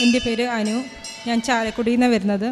എൻ്റെ പേര് അനു. ഞാൻ ചാലക്കുടിയിൽ നിന്നാണ് വരുന്നത്.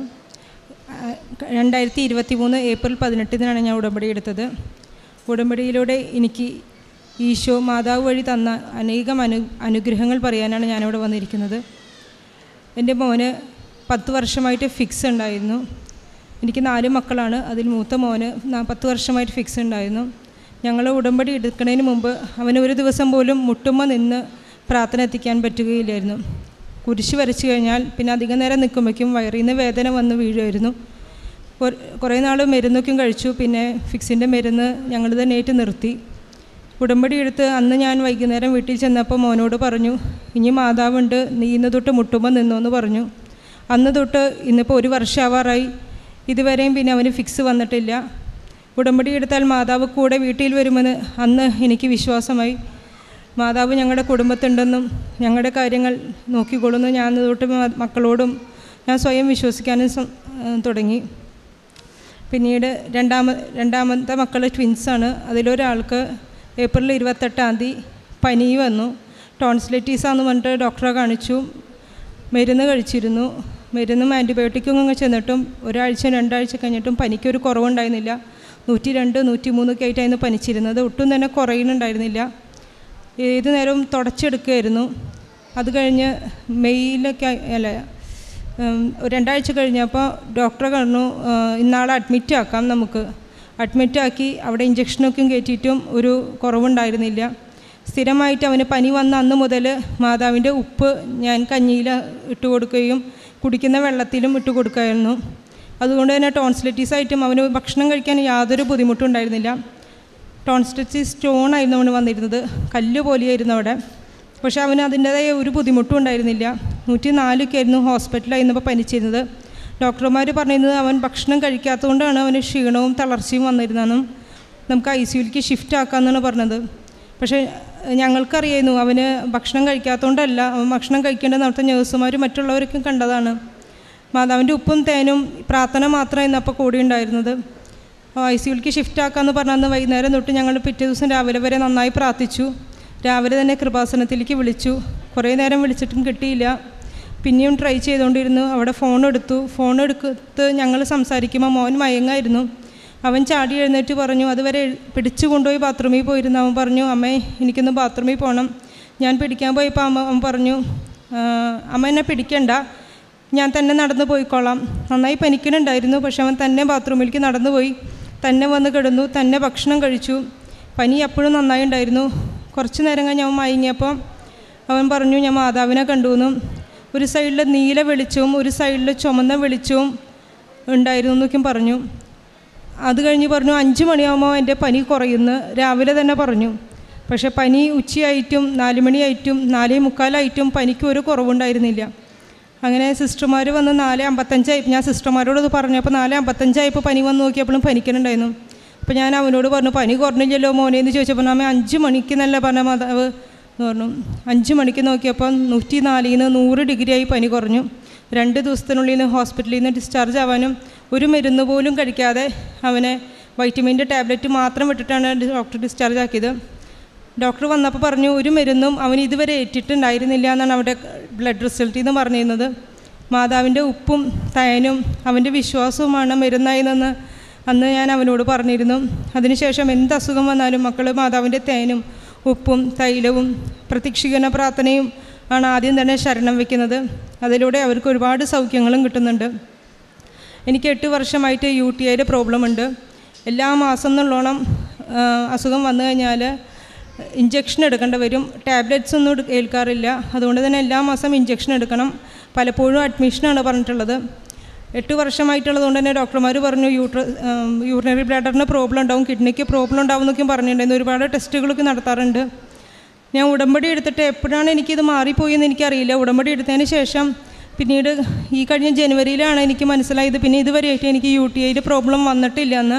2023 ഏപ്രിൽ 18 ഞാൻ ഉടമ്പടി എടുത്തത്. ഉടമ്പടിയിലൂടെ എനിക്ക് ഈശോ മാതാവ് വഴി തന്ന അനേകം അനുഗ്രഹങ്ങൾ പറയാനാണ് ഞാനിവിടെ വന്നിരിക്കുന്നത്. എൻ്റെ മോന് 10 വർഷമായിട്ട് ഫിക്സ് ഉണ്ടായിരുന്നു. എനിക്ക് 4 മക്കളാണ്. അതിൽ മൂത്ത മോന് 10 വർഷമായിട്ട് ഫിക്സ് ഉണ്ടായിരുന്നു. ഞങ്ങൾ ഉടമ്പടി എടുക്കുന്നതിന് മുമ്പ് അവന് ഒരു ദിവസം പോലും മുട്ടുമ്മ നിന്ന് പ്രാർത്ഥന എത്തിക്കാൻ പറ്റുകയില്ലായിരുന്നു. കുരിശ് വരച്ചു കഴിഞ്ഞാൽ പിന്നെ അധികം നേരം നിൽക്കുമ്പോഴേക്കും വയറിൽ നിന്ന് വേദന വന്ന് വീഴുമായിരുന്നു. കുറേ നാൾ മരുന്നൊക്കെയും കഴിച്ചു. പിന്നെ ഫിക്സിൻ്റെ മരുന്ന് ഞങ്ങൾ തന്നെയായിട്ട് നിർത്തി. ഉടമ്പടി എടുത്ത് അന്ന് ഞാൻ വൈകുന്നേരം വീട്ടിൽ ചെന്നപ്പോൾ മോനോട് പറഞ്ഞു, ഇനി മാതാവുണ്ട്, നീ ഇന്ന് തൊട്ട് മുട്ടുമ്പോൾ നിന്നോന്ന് പറഞ്ഞു. അന്ന് തൊട്ട് ഇന്നിപ്പോൾ 1 വർഷം ആവാറായി. ഇതുവരെയും പിന്നെ അവന് ഫിക്സ് വന്നിട്ടില്ല. ഉടമ്പടി എടുത്താൽ മാതാവ് കൂടെ വീട്ടിൽ വരുമെന്ന് അന്ന് എനിക്ക് വിശ്വാസമായി. മാതാവ് ഞങ്ങളുടെ കുടുംബത്തുണ്ടെന്നും ഞങ്ങളുടെ കാര്യങ്ങൾ നോക്കിക്കൊള്ളുന്നു ഞാൻ തൊട്ട് മക്കളോടും ഞാൻ സ്വയം വിശ്വസിക്കാനും തുടങ്ങി. പിന്നീട് രണ്ടാമത്തെ മക്കൾ ട്വിൻസാണ്. അതിലൊരാൾക്ക് ഏപ്രിൽ 28 പനി വന്നു. ടോൺസിലൈറ്റിസാന്ന് പറഞ്ഞിട്ട് ഡോക്ടറെ കാണിച്ചു. മരുന്ന് കഴിച്ചിരുന്നു. മരുന്നും ആൻറ്റിബയോട്ടിക്കും അങ്ങ് ചെന്നിട്ടും 1 ആഴ്ച 2 ആഴ്ച കഴിഞ്ഞിട്ടും പനിക്കൊരു കുറവുണ്ടായിരുന്നില്ല. 102, 103 ഒക്കെ ആയിട്ടായിരുന്നു പനിച്ചിരുന്നത്. ഒട്ടും തന്നെ കുറയുന്നുണ്ടായിരുന്നില്ല. ഏത് നേരവും തുടച്ചെടുക്കുകയായിരുന്നു. അത് കഴിഞ്ഞ് മെയ്യിലൊക്കെ 2 ആഴ്ച കഴിഞ്ഞപ്പോൾ ഡോക്ടറെ പറഞ്ഞു, ഇന്നാളെ അഡ്മിറ്റ് ആക്കാം നമുക്ക്. അഡ്മിറ്റാക്കി അവിടെ ഇഞ്ചക്ഷനൊക്കെ കയറ്റിയിട്ടും ഒരു കുറവുണ്ടായിരുന്നില്ല. സ്ഥിരമായിട്ട് അവന് പനി വന്ന അന്ന് മുതൽ മാതാവിൻ്റെ ഉപ്പ് ഞാൻ കഞ്ഞിയിൽ ഇട്ട് കൊടുക്കുകയും കുടിക്കുന്ന വെള്ളത്തിലും ഇട്ട് കൊടുക്കുമായിരുന്നു. അതുകൊണ്ട് തന്നെ ടോൺസിലൈറ്റിസായിട്ടും അവന് ഭക്ഷണം കഴിക്കാൻ യാതൊരു ബുദ്ധിമുട്ടും ഉണ്ടായിരുന്നില്ല. ടോൺസിലൈറ്റിസ് സ്റ്റോൺ ആയിരുന്നു അവന് വന്നിരുന്നത്. കല്ല് പോലെയായിരുന്നു അവിടെ. പക്ഷേ അവന് അതിൻ്റേതായ ഒരു ബുദ്ധിമുട്ടും ഉണ്ടായിരുന്നില്ല. 104 ആയിരുന്നു ഹോസ്പിറ്റലായിരുന്നപ്പോൾ പനിച്ചിരുന്നത്. ഡോക്ടർമാർ പറഞ്ഞിരുന്നത് അവൻ ഭക്ഷണം കഴിക്കാത്തതുകൊണ്ടാണ് അവന് ക്ഷീണവും തളർച്ചയും വന്നിരുന്നതെന്നും നമുക്ക് ICUലേക്ക് ഷിഫ്റ്റ് ആക്കാമെന്നാണ് പറഞ്ഞത്. പക്ഷേ ഞങ്ങൾക്കറിയായിരുന്നു അവന് ഭക്ഷണം കഴിക്കാത്തതുകൊണ്ടല്ല, അവൻ ഭക്ഷണം കഴിക്കേണ്ടത് അവിടുത്തെ നേഴ്സുമാർ മറ്റുള്ളവർക്കും കണ്ടതാണ്. മാതാവിൻ്റെ ഉപ്പും തേനും പ്രാർത്ഥന മാത്രമായിരുന്നു അപ്പോൾ കൂടി ഉണ്ടായിരുന്നത്. ICUലേക്ക് ഷിഫ്റ്റ് ആക്കാമെന്ന് പറഞ്ഞന്ന് വൈകുന്നേരം തൊട്ട് ഞങ്ങൾ പിറ്റേ ദിവസം രാവിലെ വരെ നന്നായി പ്രാർത്ഥിച്ചു. രാവിലെ തന്നെ കൃപാസനത്തിലേക്ക് വിളിച്ചു. കുറേ നേരം വിളിച്ചിട്ടും കിട്ടിയില്ല. പിന്നെയും ട്രൈ ചെയ്തുകൊണ്ടിരുന്നു. അവിടെ ഫോൺ എടുത്ത് ഞങ്ങൾ സംസാരിക്കുമ്പോൾ മോൻ മയങ്ങായിരുന്നു. അവൻ ചാടി എഴുന്നേറ്റ് പറഞ്ഞു, അതുവരെ പിടിച്ചു കൊണ്ടുപോയി ബാത്റൂമിൽ പോയിരുന്നു. അവൻ പറഞ്ഞു, അമ്മേ എനിക്കൊന്ന് ബാത്റൂമിൽ പോകണം. ഞാൻ പിടിക്കാൻ പോയപ്പോൾ അവൻ പറഞ്ഞു, അമ്മ എന്നെ പിടിക്കണ്ട, ഞാൻ തന്നെ നടന്നു പോയിക്കോളാം. നന്നായി പനിക്കണുണ്ടായിരുന്നു. പക്ഷെ അവൻ തന്നെ ബാത്റൂമിലേക്ക് നടന്നു പോയി, തന്നെ വന്ന് കിടന്നു, തന്നെ ഭക്ഷണം കഴിച്ചു. പനി എപ്പോഴും നന്നായി ഉണ്ടായിരുന്നു. കുറച്ച് നേരം കഴിഞ്ഞ് അവൻ മയങ്ങിയപ്പോൾ അവൻ പറഞ്ഞു, ഞാൻ മാതാവിനെ കണ്ടുവെന്നും ഒരു സൈഡിൽ നീല വെളിച്ചവും ഒരു സൈഡിൽ ചുമന്ന വെളിച്ചവും ഉണ്ടായിരുന്നു എന്നൊക്കെയും പറഞ്ഞു. അത് കഴിഞ്ഞ് പറഞ്ഞു 5 മണിയാകുമ്പോൾ എൻ്റെ പനി കുറയുന്നു രാവിലെ തന്നെ പറഞ്ഞു. പക്ഷേ പനി ഉച്ചയായിട്ടും 4 മണിയായിട്ടും 4:45 പനിക്ക് ഒരു കുറവുണ്ടായിരുന്നില്ല. അങ്ങനെ സിസ്റ്റർമാർ വന്ന് 4:55 ഞാൻ സിസ്റ്റർമാരോട് ഇത് പറഞ്ഞപ്പോൾ 4:55 പനി വന്ന് നോക്കിയപ്പോഴും പനിക്കണുണ്ടായിരുന്നു. അപ്പോൾ ഞാൻ അവനോട് പറഞ്ഞു, പനി കുറഞ്ഞില്ലല്ലോ മോനെ എന്ന് ചോദിച്ചപ്പോൾ അമ്മ 5 മണിക്ക് നല്ല പറഞ്ഞ മാതാവ് എന്ന് പറഞ്ഞു. 5 മണിക്ക് നോക്കിയപ്പോൾ 104 100 ഡിഗ്രിയായി പനി കുറഞ്ഞു. 2 ദിവസത്തിനുള്ളിൽ ഹോസ്പിറ്റലിൽ നിന്ന് ഡിസ്ചാർജ് ആവാനും ഒരു മരുന്ന് പോലും കഴിക്കാതെ അവനെ വൈറ്റമിൻ്റെ ടാബ്ലറ്റ് മാത്രം വിട്ടിട്ടാണ് ഡോക്ടർ ഡിസ്ചാർജ് ആക്കിയത്. ഡോക്ടർ വന്നപ്പോൾ പറഞ്ഞു, ഒരു മരുന്നും അവൻ ഇതുവരെ ഏറ്റിട്ടുണ്ടായിരുന്നില്ല എന്നാണ് അവിടെ ബ്ലഡ് റിസൾട്ടിൽ നിന്ന് പറഞ്ഞിരുന്നത്. മാതാവിൻ്റെ ഉപ്പും തേനും അവൻ്റെ വിശ്വാസവുമാണ് മരുന്നായതെന്ന് അന്ന് ഞാൻ അവനോട് പറഞ്ഞിരുന്നു. അതിനുശേഷം എന്ത് അസുഖം വന്നാലും മക്കൾ മാതാവിൻ്റെ തേനും ഉപ്പും തൈലവും പ്രത്യക്ഷീകരണ പ്രാർത്ഥനയും ആണ് ആദ്യം തന്നെ ശരണം വയ്ക്കുന്നത്. അതിലൂടെ അവർക്ക് ഒരുപാട് സൗഖ്യങ്ങളും കിട്ടുന്നുണ്ട്. എനിക്ക് 8 വർഷമായിട്ട് UTIയുടെ പ്രോബ്ലം ഉണ്ട്. എല്ലാ മാസം എന്നുള്ളോണം അസുഖം വന്നു കഴിഞ്ഞാൽ ഇഞ്ചക്ഷൻ എടുക്കേണ്ടി വരും. ടാബ്ലറ്റ്സ് ഒന്നും ഏൽക്കാറില്ല. അതുകൊണ്ട് തന്നെ എല്ലാ മാസം ഇഞ്ചക്ഷൻ എടുക്കണം. പലപ്പോഴും അഡ്മിഷനാണ് പറഞ്ഞിട്ടുള്ളത്. 8 വർഷമായിട്ടുള്ളത് കൊണ്ട് തന്നെ ഡോക്ടർമാർ പറഞ്ഞു യൂറിനറി ബ്ലാഡറിന് പ്രോബ്ലം ഉണ്ടാവും, കിഡ്നിക്ക് പ്രോബ്ലം ഉണ്ടാവും എന്നൊക്കെ പറഞ്ഞിട്ടുണ്ടായിരുന്നു. ഒരുപാട് ടെസ്റ്റുകളൊക്കെ നടത്താറുണ്ട്. ഞാൻ ഉടമ്പടി എടുത്തിട്ട് എപ്പോഴാണ് എനിക്കിത് മാറിപ്പോയെന്ന് എനിക്കറിയില്ല. ഉടമ്പടി എടുത്തതിന് ശേഷം പിന്നീട് ഈ കഴിഞ്ഞ ജനുവരിയിലാണ് എനിക്ക് മനസ്സിലായത് പിന്നെ ഇതുവരെയായിട്ട് എനിക്ക് UTIയുടെ പ്രോബ്ലം വന്നിട്ടില്ല എന്ന്.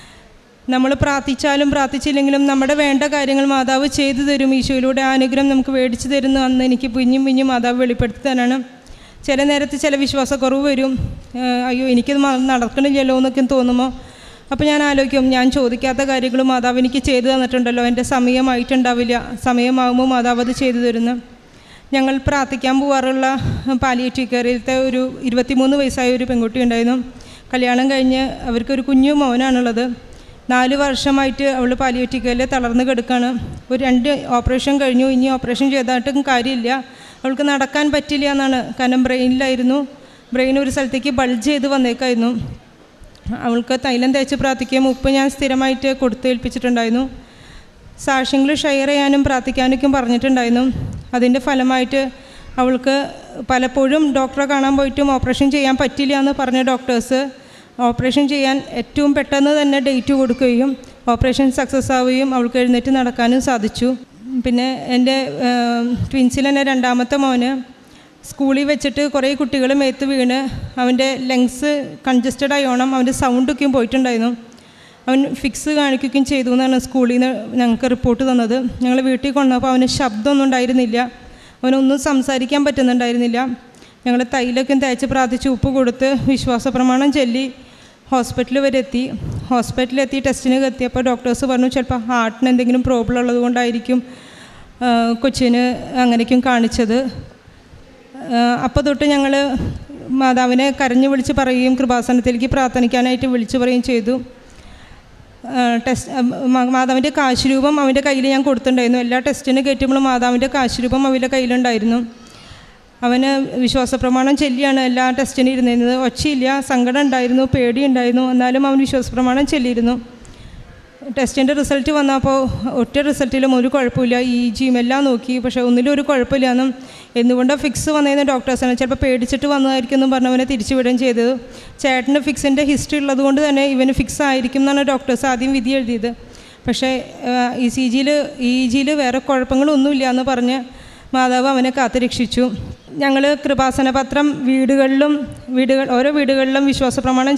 നമ്മൾ പ്രാർത്ഥിച്ചാലും പ്രാർത്ഥിച്ചില്ലെങ്കിലും നമ്മുടെ വേണ്ട കാര്യങ്ങൾ മാതാവ് ചെയ്തു തരും. ഈശോയിലൂടെ അനുഗ്രഹം നമുക്ക് മേടിച്ചു തരുന്നു അന്ന് എനിക്ക് പിഞ്ഞും മാതാവ് വെളിപ്പെടുത്തി തരാണ്. ചില നേരത്ത് ചില വിശ്വാസക്കുറവ് വരും. അയ്യോ എനിക്കത് നടക്കണില്ലല്ലോ എന്നൊക്കെ തോന്നുമ്പോൾ അപ്പോൾ ഞാൻ ആലോചിക്കും, ഞാൻ ചോദിക്കാത്ത കാര്യങ്ങൾ മാതാവ് എനിക്ക് ചെയ്തു തന്നിട്ടുണ്ടല്ലോ, എൻ്റെ സമയമായിട്ടുണ്ടാവില്ല, സമയമാകുമ്പോൾ മാതാവ് അത് ചെയ്തു തരുന്നു. ഞങ്ങൾ പ്രാർത്ഥിക്കാൻ പോകാറുള്ള പാലിയേറ്റീവ് കെയറിലത്തെ ഒരു 23 വയസ്സായ ഒരു പെൺകുട്ടി ഉണ്ടായിരുന്നു. കല്യാണം കഴിഞ്ഞ് അവർക്കൊരു കുഞ്ഞു മോനാണുള്ളത്. 4 വർഷമായിട്ട് അവൾ പാലിയേറ്റീവ് കെയറിൽ തളർന്ന് കിടക്കുകയാണ്. ഒരു 2 ഓപ്പറേഷൻ കഴിഞ്ഞു. ഇനി ഓപ്പറേഷൻ ചെയ്തിട്ടും കാര്യമില്ല. അവൾക്ക് നടക്കാൻ പറ്റില്ല എന്നാണ്. കാരണം ബ്രെയിൻ ഒരു സ്ഥലത്തേക്ക് ബൾജ് ചെയ്ത് വന്നേക്കായിരുന്നു. അവൾക്ക് തൈലം തേച്ച് പ്രാർത്ഥിക്കുകയും ഉപ്പ് ഞാൻ സ്ഥിരമായിട്ട് കൊടുത്തേൽപ്പിച്ചിട്ടുണ്ടായിരുന്നു. സാക്ഷ്യങ്ങൾ ഷെയർ ചെയ്യാനും പ്രാർത്ഥിക്കാനൊക്കെ പറഞ്ഞിട്ടുണ്ടായിരുന്നു. അതിൻ്റെ ഫലമായിട്ട് അവൾക്ക് പലപ്പോഴും ഡോക്ടറെ കാണാൻ പോയിട്ടും ഓപ്പറേഷൻ ചെയ്യാൻ പറ്റില്ല എന്ന് പറഞ്ഞ ഡോക്ടേഴ്സ് ഓപ്പറേഷൻ ചെയ്യാൻ ഏറ്റവും പെട്ടെന്ന് തന്നെ ഡേറ്റ് കൊടുക്കുകയും ഓപ്പറേഷൻ സക്സസ് ആവുകയും അവൾക്ക് എഴുന്നേറ്റ് നടക്കാനും സാധിച്ചു. പിന്നെ എൻ്റെ ട്വിൻസിൽ തന്നെ രണ്ടാമത്തെ മോന് സ്കൂളിൽ വെച്ചിട്ട് കുറേ കുട്ടികൾ മേത്ത് വീണ് അവൻ്റെ ലങ്സ് കൺജസ്റ്റഡ് ആയോണം അവൻ്റെ സൗണ്ടൊക്കെയും പോയിട്ടുണ്ടായിരുന്നു. അവൻ ഫിക്സ് കാണിക്കുകയും ചെയ്തു എന്നാണ് സ്കൂളിൽ നിന്ന് ഞങ്ങൾക്ക് റിപ്പോർട്ട് തന്നത്. ഞങ്ങൾ വീട്ടിൽ കൊണ്ടുവന്നപ്പോൾ അവന് ശബ്ദമൊന്നും ഉണ്ടായിരുന്നില്ല. അവനൊന്നും സംസാരിക്കാൻ പറ്റുന്നുണ്ടായിരുന്നില്ല. ഞങ്ങൾ തൈലൊക്കെ തേച്ച് പ്രാർത്ഥിച്ച് ഉപ്പ് കൊടുത്ത് വിശ്വാസ പ്രമാണം ചൊല്ലി ഹോസ്പിറ്റലിൽ വരെ എത്തി. ഹോസ്പിറ്റലിലെത്തി ടെസ്റ്റിന് എത്തിയപ്പോൾ ഡോക്ടേഴ്സ് പറഞ്ഞു ചിലപ്പോൾ ഹാർട്ടിന് എന്തെങ്കിലും പ്രോബ്ലം ഉള്ളത് കൊണ്ടായിരിക്കും കൊച്ചിന് അങ്ങനെയൊക്കെയും കാണിച്ചത്. അപ്പോൾ തൊട്ട് ഞങ്ങൾ മാതാവിനെ കരഞ്ഞു വിളിച്ച് പറയുകയും കൃപാസനത്തിലേക്ക് പ്രാർത്ഥനിക്കാനായിട്ട് വിളിച്ചു പറയുകയും ചെയ്തു. മാതാവിൻ്റെ കാശുരൂപം അവൻ്റെ കയ്യിൽ ഞാൻ കൊടുത്തിട്ടുണ്ടായിരുന്നു. എല്ലാ ടെസ്റ്റിന് കയറ്റുമ്പോഴും മാതാവിൻ്റെ കാശുരൂപം അവൻ്റെ കയ്യിലുണ്ടായിരുന്നു. അവന് വിശ്വാസ പ്രമാണം ചൊല്ലിയാണ് എല്ലാ ടെസ്റ്റിനും ഇരുന്നിരുന്നത്. ഒച്ചയില്ല, സങ്കടം ഉണ്ടായിരുന്നു, പേടിയുണ്ടായിരുന്നു, എന്നാലും അവൻ വിശ്വാസ പ്രമാണം ചൊല്ലിയിരുന്നു. ടെസ്റ്റിൻ്റെ റിസൾട്ട് വന്നപ്പോൾ ഒറ്റ റിസൾട്ടിലും ഒരു കുഴപ്പമില്ല. EGയും എല്ലാം നോക്കി, പക്ഷേ ഒന്നിലും ഒരു കുഴപ്പമില്ലാന്നും എന്തുകൊണ്ടാണ് ഫിക്സ് വന്നതെന്ന് ഡോക്ടേഴ്സാണ് ചിലപ്പോൾ പേടിച്ചിട്ട് വന്നതായിരിക്കും എന്നും പറഞ്ഞവനെ തിരിച്ചു വിടുകയും ചെയ്തത്. ചേട്ടന് ഫിക്സിൻ്റെ ഹിസ്റ്ററി ഉള്ളത് കൊണ്ട് തന്നെ ഇവന് ഫിക്സ് ആയിരിക്കും എന്നാണ് ഡോക്ടേഴ്സ് ആദ്യം വിധി എഴുതിയത്. പക്ഷേ EGയിൽ വേറെ കുഴപ്പങ്ങളൊന്നുമില്ല എന്ന് പറഞ്ഞ് മാതാവ് അവനെ കാത്തുരക്ഷിച്ചു. ഞങ്ങൾ കൃപാസന പത്രം ഓരോ വീടുകളിലും വിശ്വാസ പ്രമാണം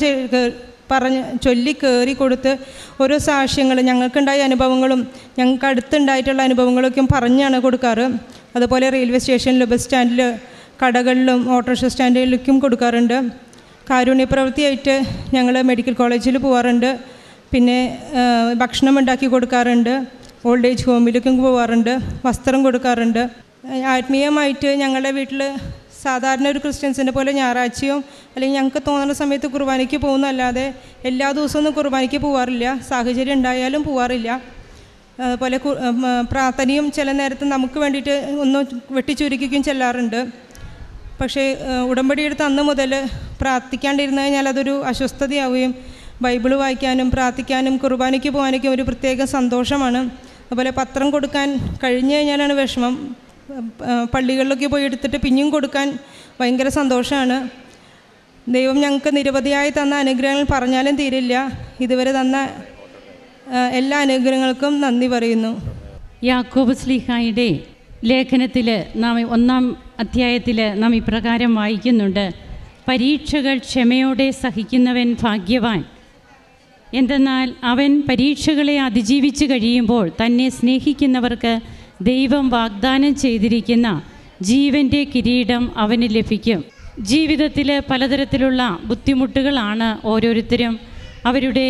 ചൊല്ലി കയറി കൊടുത്ത് ഓരോ സാക്ഷ്യങ്ങൾ ഞങ്ങൾക്കുണ്ടായ അനുഭവങ്ങളും ഞങ്ങൾക്ക് അടുത്തുണ്ടായിട്ടുള്ള അനുഭവങ്ങളൊക്കെ പറഞ്ഞാണ് കൊടുക്കാറ്. അതുപോലെ റെയിൽവേ സ്റ്റേഷനിൽ, ബസ് സ്റ്റാൻഡിൽ, കടകളിലും ഓട്ടോറിക്ഷ സ്റ്റാൻഡിലേക്കും കൊടുക്കാറുണ്ട്. കാരുണ്യപ്രവൃത്തിയായിട്ട് ഞങ്ങൾ മെഡിക്കൽ കോളേജിൽ പോകാറുണ്ട്. പിന്നെ ഭക്ഷണം ഉണ്ടാക്കി കൊടുക്കാറുണ്ട്. ഓൾഡ് ഏജ് ഹോമിലേക്കും പോകാറുണ്ട്. വസ്ത്രം കൊടുക്കാറുണ്ട്. ആത്മീയമായിട്ട് ഞങ്ങളുടെ വീട്ടിൽ സാധാരണ ഒരു ക്രിസ്ത്യൻസിൻ്റെ പോലെ ഞായറാഴ്ചയോ അല്ലെങ്കിൽ ഞങ്ങൾക്ക് തോന്നുന്ന സമയത്ത് കുർബാനയ്ക്ക് പോകുന്നതല്ലാതെ എല്ലാ ദിവസമൊന്നും കുർബാനയ്ക്ക് പോകാറില്ല. സാഹചര്യം ഉണ്ടായാലും പോകാറില്ല. അതുപോലെ പ്രാർത്ഥനയും ചില നേരത്ത് നമുക്ക് വേണ്ടിയിട്ട് ഒന്ന് വെട്ടിച്ചുരുക്കുകയും ചെല്ലാറുണ്ട്. പക്ഷേ ഉടമ്പടി എടുത്ത് അന്ന് മുതൽ പ്രാർത്ഥിക്കാണ്ടിരുന്നു കഴിഞ്ഞാൽ അതൊരു അസ്വസ്ഥതയാവുകയും ബൈബിൾ വായിക്കാനും പ്രാർത്ഥിക്കാനും കുർബാനയ്ക്ക് പോകാനൊക്കെ ഒരു പ്രത്യേക സന്തോഷമാണ്. അതുപോലെ പത്രം കൊടുക്കാൻ കഴിഞ്ഞു കഴിഞ്ഞാലാണ് വിഷമം. പള്ളികളിലൊക്കെ പോയി എടുത്തിട്ട് പിന്നെയും കൊടുക്കാൻ ഭയങ്കര സന്തോഷമാണ്. ദൈവം ഞങ്ങൾക്ക് നിരവധിയായി തന്ന അനുഗ്രഹങ്ങൾ പറഞ്ഞാലും തീരില്ല. ഇതുവരെ തന്ന എല്ലാ അനുഗ്രഹങ്ങൾക്കും നന്ദി പറയുന്നു. യാക്കോബ് ശ്ലീഹായുടെ ലേഖനത്തിൽ നാം 1-ാം അധ്യായത്തിൽ നാം ഇപ്രകാരം വായിക്കുന്നുണ്ട്: പരീക്ഷകൾ ക്ഷമയോടെ സഹിക്കുന്നവൻ ഭാഗ്യവാൻ. എന്തെന്നാൽ അവൻ പരീക്ഷകളെ അതിജീവിച്ച് കഴിയുമ്പോൾ തന്നെ സ്നേഹിക്കുന്നവർക്ക് ദൈവം വാഗ്ദാനം ചെയ്തിരിക്കുന്ന ജീവൻ്റെ കിരീടം അവന് ലഭിക്കും. ജീവിതത്തിൽ പലതരത്തിലുള്ള ബുദ്ധിമുട്ടുകളാണ് ഓരോരുത്തരും അവരുടെ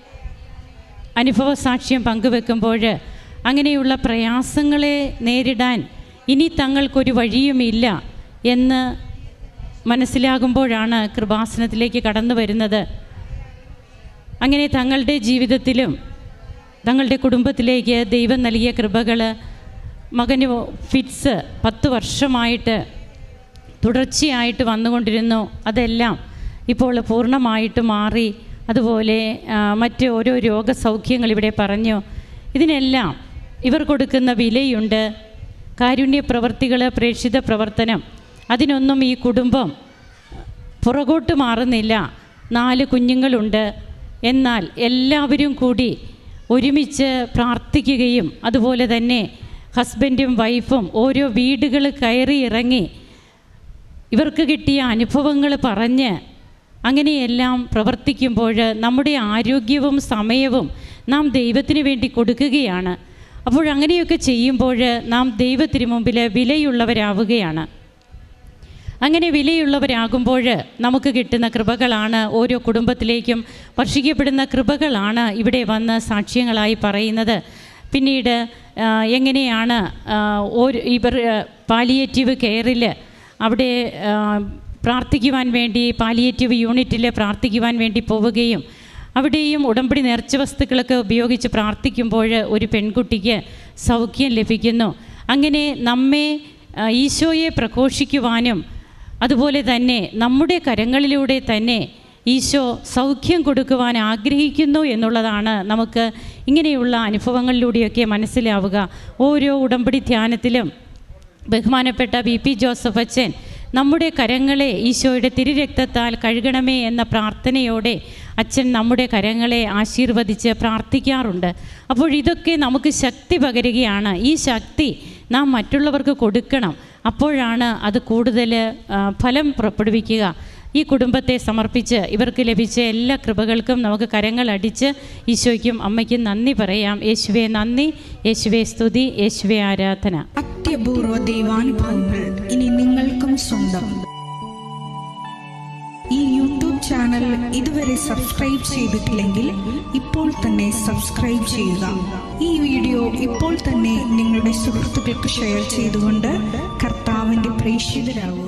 അനുഭവ സാക്ഷ്യം പങ്കുവെക്കുമ്പോൾ അങ്ങനെയുള്ള പ്രയാസങ്ങളെ നേരിടാൻ ഇനി തങ്ങൾക്കൊരു വഴിയുമില്ല എന്ന് മനസ്സിലാകുമ്പോഴാണ് കൃപാസനത്തിലേക്ക് കടന്നു വരുന്നത്. അങ്ങനെ തങ്ങളുടെ ജീവിതത്തിലും തങ്ങളുടെ കുടുംബത്തിലേക്ക് ദൈവം നൽകിയ കൃപകൾ, മകന് ഫിറ്റ്സ് 10 വർഷമായിട്ട് തുടർച്ചയായിട്ട് വന്നുകൊണ്ടിരുന്നു. അതെല്ലാം ഇപ്പോൾ പൂർണ്ണമായിട്ട് മാറി. അതുപോലെ മറ്റ് ഓരോ രോഗസൗഖ്യങ്ങൾ ഇവിടെ പറഞ്ഞു. ഇതിനെല്ലാം ഇവർ കൊടുക്കുന്ന വിലയുണ്ട്. കാരുണ്യ പ്രവർത്തികൾ, പ്രേക്ഷിത പ്രവർത്തനം, അതിനൊന്നും ഈ കുടുംബം പുറകോട്ട് മാറുന്നില്ല. 4 കുഞ്ഞുങ്ങളുണ്ട്. എന്നാൽ എല്ലാവരും കൂടി ഒരുമിച്ച് പ്രാർത്ഥിക്കുകയും അതുപോലെ തന്നെ ഹസ്ബൻഡും വൈഫും ഓരോ വീടുകൾ കയറി ഇറങ്ങി ഇവർക്ക് കിട്ടിയ അനുഭവങ്ങൾ പറഞ്ഞ് അങ്ങനെയെല്ലാം പ്രവർത്തിക്കുമ്പോൾ നമ്മുടെ ആരോഗ്യവും സമയവും നാം ദൈവത്തിന് വേണ്ടി കൊടുക്കുകയാണ്. അപ്പോൾ അങ്ങനെയൊക്കെ ചെയ്യുമ്പോൾ നാം ദൈവത്തിന് മുമ്പിൽ വിലയുള്ളവരാവുകയാണ്. അങ്ങനെ വിലയുള്ളവരാകുമ്പോൾ നമുക്ക് കിട്ടുന്ന കൃപകളാണ് ഓരോ കുടുംബത്തിലേക്കും വർഷിക്കപ്പെടുന്ന കൃപകളാണ് ഇവിടെ വന്ന് സാക്ഷ്യങ്ങളായി പറയുന്നത്. പിന്നീട് എങ്ങനെയാണ് ഇവർ പാലിയേറ്റീവ് കെയറിൽ അവിടെ പ്രാർത്ഥിക്കുവാൻ വേണ്ടി പാലിയേറ്റീവ് യൂണിറ്റിൽ പ്രാർത്ഥിക്കുവാൻ വേണ്ടി പോവുകയും അവിടെയും ഉടമ്പടി നേർച്ച വസ്തുക്കളൊക്കെ ഉപയോഗിച്ച് പ്രാർത്ഥിക്കുമ്പോൾ ഒരു പെൺകുട്ടിക്ക് സൗഖ്യം ലഭിക്കുന്നു. അങ്ങനെ നമ്മെ ഈശോയെ പ്രഘോഷിക്കുവാനും അതുപോലെ തന്നെ നമ്മുടെ കരങ്ങളിലൂടെ തന്നെ ഈശോ സൗഖ്യം കൊടുക്കുവാൻ ആഗ്രഹിക്കുന്നു എന്നുള്ളതാണ് നമുക്ക് ഇങ്ങനെയുള്ള അനുഭവങ്ങളിലൂടെയൊക്കെ മനസ്സിലാവുക. ഓരോ ഉടമ്പടി ധ്യാനത്തിലും ബഹുമാനപ്പെട്ട BP ജോസഫ് അച്ഛൻ നമ്മുടെ കരങ്ങളെ ഈശോയുടെ തിരുരക്തത്താൽ കഴുകണമേ എന്ന പ്രാർത്ഥനയോടെ അച്ഛൻ നമ്മുടെ കരങ്ങളെ ആശീർവദിച്ച് പ്രാർത്ഥിക്കാറുണ്ട്. അപ്പോൾ ഇതൊക്കെ നമുക്ക് ശക്തി പകരുകയാണ്. ഈ ശക്തി നാം മറ്റുള്ളവർക്ക് കൊടുക്കണം. അപ്പോഴാണ് അത് കൂടുതൽ ഫലം പുറപ്പെടുവിക്കുക. ഈ കുടുംബത്തെ സമർപ്പിച്ച് ഇവർക്ക് ലഭിച്ച എല്ലാ കൃപകൾക്കും നമുക്ക് കരങ്ങളടിച്ച് ഈശോയ്ക്കും അമ്മയ്ക്കും നന്ദി പറയാം. യേശുവേ നന്ദി, യേശുവേ സ്തുതി, യേശുവേ ആരാധന. അത്യപൂർവ ദൈവാനുഭവങ്ങൾ ഇനി നിങ്ങൾക്കും സ്വന്തം. ഈ യൂട്യൂബ് ചാനൽ ഇതുവരെ സബ്സ്ക്രൈബ് ചെയ്തിട്ടില്ലെങ്കിൽ ഇപ്പോൾ തന്നെ സബ്സ്ക്രൈബ് ചെയ്യുക. ഈ വീഡിയോ ഇപ്പോൾ തന്നെ നിങ്ങളുടെ സുഹൃത്തുക്കൾക്ക് ഷെയർ ചെയ്തുകൊണ്ട് കർത്താവിൻ്റെ പ്രേക്ഷിതരാകുക.